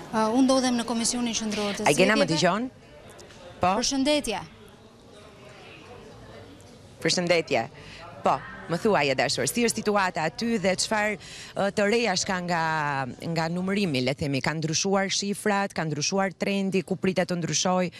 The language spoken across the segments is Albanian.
Unë ndodhem në Komisionin Qendror të A kena më Zgjedhjeve. dëgjon? Po, Përshëndetje. përshëndetje. Po, më thuaj e dashur, si është situata aty dhe çfarë të reja ka nga numërimi, le themi, kanë ndryshuar shifrat, ka ndryshuar trendi, ku pritet të ndryshojë?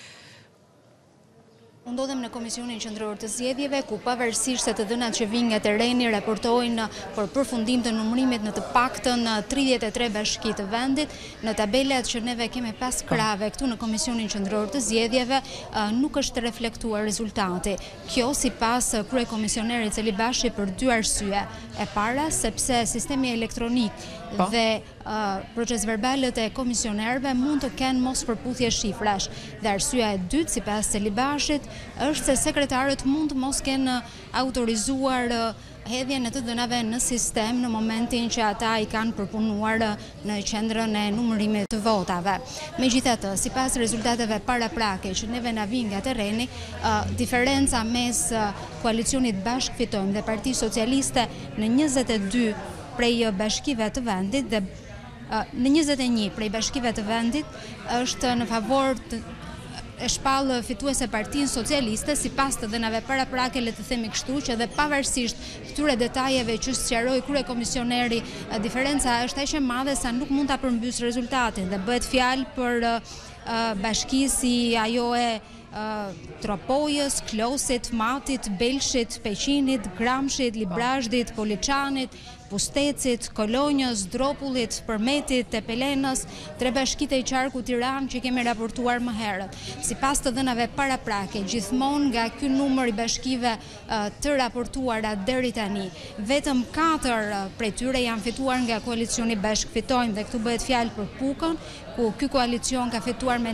Unë ndodhem në Komisionin Qendror të Zgjedhjeve, ku pavarësisht se të dhënat që vijnë nga terreni raportojnë për përfundim të numërimit në të paktën 33 bashki të vendit, në tabelat që neve kemi pas krave këtu në Komisionin Qendror të Zgjedhjeve nuk është reflektuar rezultati. Kjo sipas kryekomisionerit Celibashi për dy arsye. E para, sepse sistemi elektronik dhe procesverbalet e komisionerëve mund të kenë mos përputhje shifrash. Dhe arsyeja e dytë, sipas Celibashit, është se sekretarët mund të mos kenë autorizuar hedhjen e të dhënave në sistem në momentin që ata i kanë përpunuar në qendrën e numërimit të votave. Megjithatë, sipas rezultateve paraprake që neve na vijnë nga terreni, diferenca mes koalicionit Bashk Fitojmë dhe Partisë Socialiste në 22 prej bashkive të vendit dhe në 21 prej bashkive të vendit është në favor e shpallë fituese Partinë Socialiste sipas të dhënave paraprake, le të themi kështu, që dhe pavarësisht këtyre detajeve që sqaroi kryekomisioneri, diferenca është aq e madhe sa nuk mund ta përmbys rezultatin dhe bëhet fjalë për bashki si ajo e Tropojës, Klosit, Matit, Belshit, Peqinit, Gramshit, Librazhdit, Poliçanit, Pustecit, Kolonjës, Dropullit, Përmetit, Tepelenës, tre bashkitë e qarku Tiranë që kemi raportuar më herët. Sipas të dhënave paraprake, gjithmonë nga ky numër i bashkive të raportuara deri tani, vetëm 4 prej tyre janë fituar nga koalicioni Bashk Fitojmë dhe këtu bëhet fjalë për Pukën, ku ky koalicion ka fituar me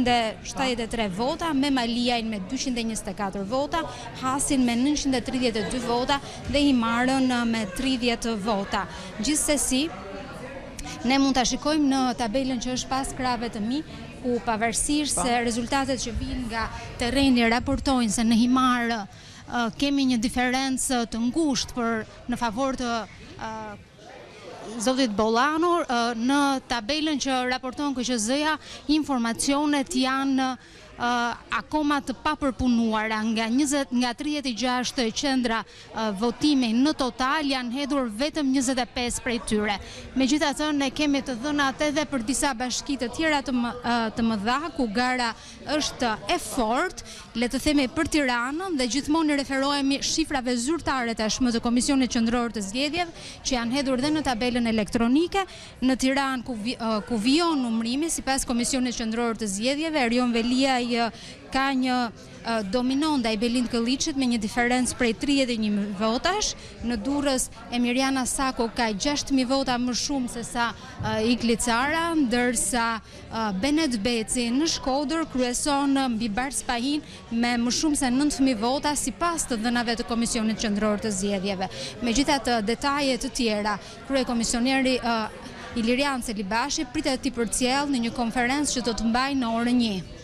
973 vota, me Maliajn me 224 vota, Hasin me 932 vota dhe Himarën me 30 vota. Gjithsesi, ne mund ta shikojmë në tabelën që është pas krave të mi, ku pavarësisht se rezultatet që vijnë nga terreni raportojnë se në Himarë kemi një diferencë të ngushtë në favor të zotit Bollano, në tabelën që raporton KQZ-ja, informacionet janë akoma të papërpunuara. Nga 36 qendra votimi në total janë hedhur vetëm 25 prej tyre. Megjithatë, ne kemi të dhënat edhe për disa bashki të tjera të mëdha, ku gara është e fortë, le të themi për Tiranën, dhe gjithmonë referohemi shifrave zyrtare tashmë të Komisionit Qendror të Zgjedhjeve, që janë hedhur dhe në tabelën elektronike. Në Tiranë, ku vijon numrimi, sipas Komisionit Qendror të Zgjedhjeve, Erion Veliaj ka një dominon ndaj Belind Këlliçit me një diferencë prej 31 votash. Në Durrës, Emiriana Sako ka 6.000 vota më shumë se sa Ikli Cara, ndërsa Benet Beci në Shkodër kryeson mbi Bars Pahin me më shumë se 9.000 vota sipas të dhënave të Komisionit Qendror të Zgjedhjeve. Megjithatë, detaje të tjera, kryekomisioneri Ilirian Celibashi pritet t'i përcjellë në një konferencë që do të mbajë në orën 1.